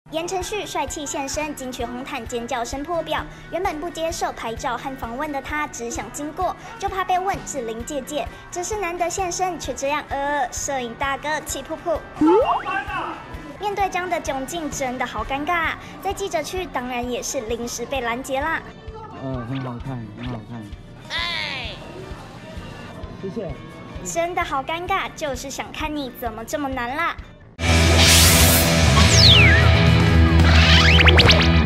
言承旭帅气现身，金曲红毯尖叫声破表。原本不接受拍照和访问的他，只想经过，就怕被问志玲姐姐。只是难得现身，却这样摄影大哥气噗噗。面对这样的窘境，真的好尴尬。在记者区，当然也是临时被拦截啦。 很好看，很好看。哎，谢谢。 真的好尴尬，就是想看你怎么这么难啦。